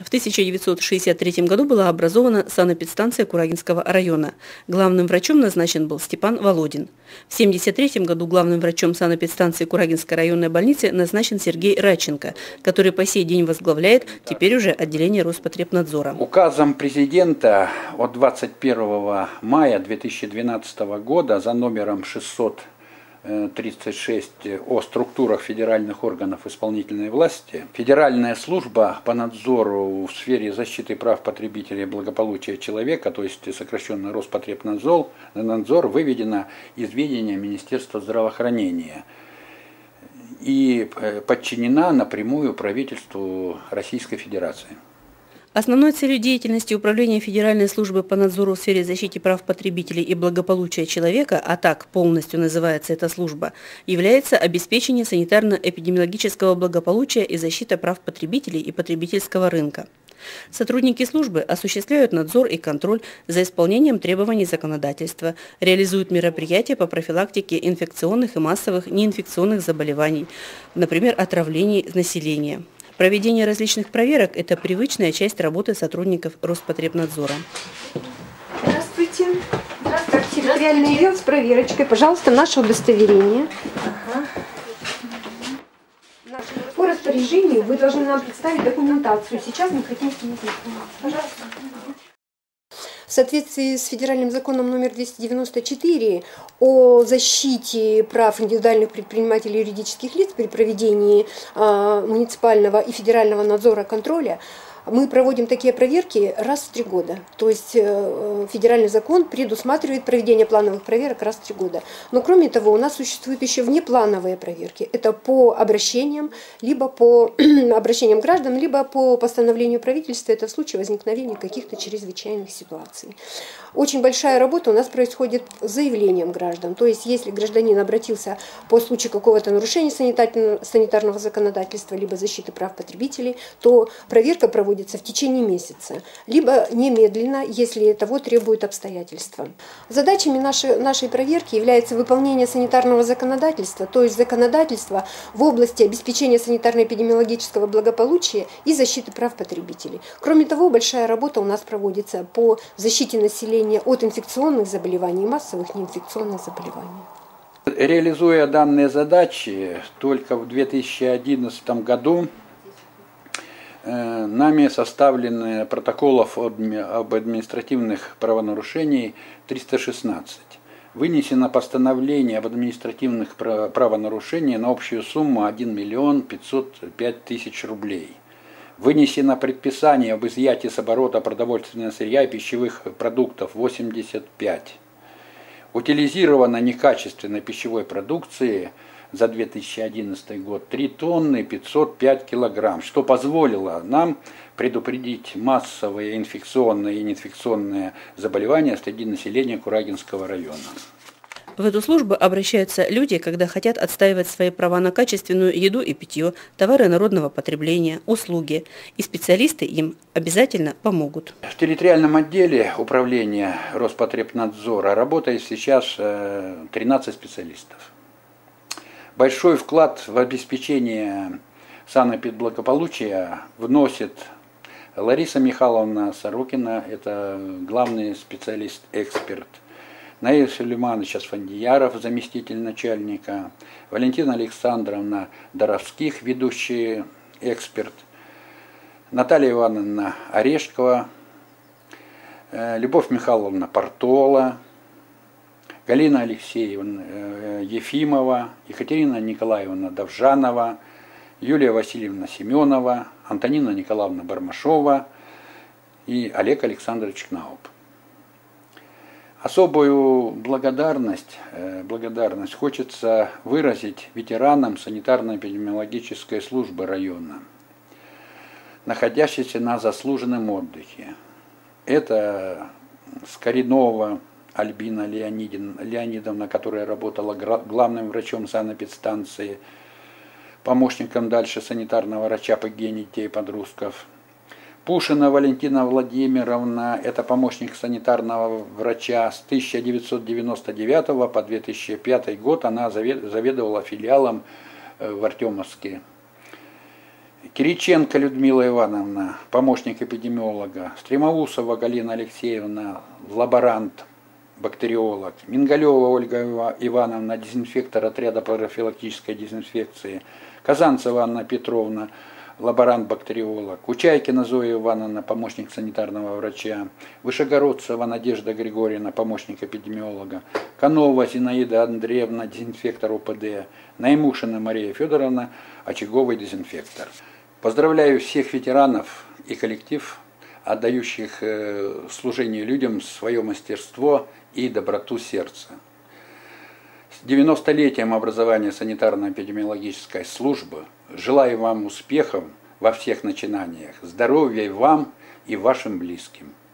В 1963 году была образована санэпидстанция Курагинского района. Главным врачом назначен был Степан Володин. В 1973 году главным врачом санэпидстанции Курагинской районной больницы назначен Сергей Радченко, который по сей день возглавляет теперь уже отделение Роспотребнадзора. Указом президента от 21 мая 2012 года за номером 636 о структурах федеральных органов исполнительной власти, Федеральная служба по надзору в сфере защиты прав потребителей и благополучия человека, то есть сокращенно Роспотребнадзор, выведена из ведения Министерства здравоохранения и подчинена напрямую правительству Российской Федерации. Основной целью деятельности Управления Федеральной службы по надзору в сфере защиты прав потребителей и благополучия человека, а так полностью называется эта служба, является обеспечение санитарно-эпидемиологического благополучия и защита прав потребителей и потребительского рынка. Сотрудники службы осуществляют надзор и контроль за исполнением требований законодательства, реализуют мероприятия по профилактике инфекционных и массовых неинфекционных заболеваний, например, отравлений населения. Проведение различных проверок – это привычная часть работы сотрудников Роспотребнадзора. Здравствуйте. Здравствуйте. Территориальный отдел с проверочкой. Пожалуйста, наше удостоверение. Ага. По распоряжению вы должны нам представить документацию. Сейчас мы хотим с ней знакомиться. Пожалуйста. В соответствии с федеральным законом номер 294 о защите прав индивидуальных предпринимателей и юридических лиц при проведении муниципального и федерального надзора контроля, мы проводим такие проверки раз в 3 года. То есть федеральный закон предусматривает проведение плановых проверок раз в 3 года. Но кроме того, у нас существуют еще внеплановые проверки. Это по обращениям, либо по обращениям граждан, либо по постановлению правительства. Это в случае возникновения каких-то чрезвычайных ситуаций. Очень большая работа у нас происходит с заявлением граждан. То есть если гражданин обратился по случаю какого-то нарушения санитарного законодательства, либо защиты прав потребителей, то проверка проводится в течение месяца, либо немедленно, если того требуют обстоятельства. Задачами нашей проверки является выполнение санитарного законодательства, то есть законодательства в области обеспечения санитарно-эпидемиологического благополучия и защиты прав потребителей. Кроме того, большая работа у нас проводится по защите населения от инфекционных заболеваний и массовых неинфекционных заболеваний. Реализуя данные задачи, только в 2011 году нами составлены протоколов об административных правонарушениях 316. Вынесено постановление об административных правонарушениях на общую сумму 1 миллион 505 тысяч рублей. Вынесено предписание об изъятии с оборота продовольственного сырья и пищевых продуктов 85. Утилизировано некачественной пищевой продукции за 2011 год 3 тонны 505 килограмм, что позволило нам предупредить массовые инфекционные и неинфекционные заболевания среди населения Курагинского района. В эту службу обращаются люди, когда хотят отстаивать свои права на качественную еду и питье, товары народного потребления, услуги, и специалисты им обязательно помогут. В территориальном отделе управления Роспотребнадзора работает сейчас 13 специалистов. Большой вклад в обеспечение санэпидблагополучия вносит Лариса Михайловна Сорокина, это главный специалист-эксперт, Наиль Сулейманович Асфандияров, заместитель начальника, Валентина Александровна Доровских, ведущий эксперт, Наталья Ивановна Орешкова, Любовь Михайловна Портола, Галина Алексеевна Ефимова, Екатерина Николаевна Довжанова, Юлия Васильевна Семенова, Антонина Николаевна Бармашова и Олег Александрович Кнауп. Особую благодарность хочется выразить ветеранам санитарно-эпидемиологической службы района, находящимся на заслуженном отдыхе. Это Скоринова Альбина Леонидовна, которая работала главным врачом санэпидстанции, помощником дальше санитарного врача по гигиене детей и подростков. Пушина Валентина Владимировна, это помощник санитарного врача с 1999 по 2005 год, она заведовала филиалом в Артемовске. Кириченко Людмила Ивановна, помощник эпидемиолога, Стремоусова Галина Алексеевна, лаборант, бактериолог, Мингалева Ольга Ивановна, дезинфектор отряда профилактической дезинфекции, Казанцева Анна Петровна, лаборант-бактериолог, Кучайкина Зоя Ивановна, помощник санитарного врача, Вышегородцева Надежда Григорьевна, помощник эпидемиолога, Канова Зинаида Андреевна, дезинфектор ОПД, Наймушина Мария Федоровна, очаговый дезинфектор. Поздравляю всех ветеранов и коллектив, отдающих служению людям свое мастерство и доброту сердца. С 90-летием образования санитарно-эпидемиологической службы желаю вам успехов во всех начинаниях, здоровья вам и вашим близким.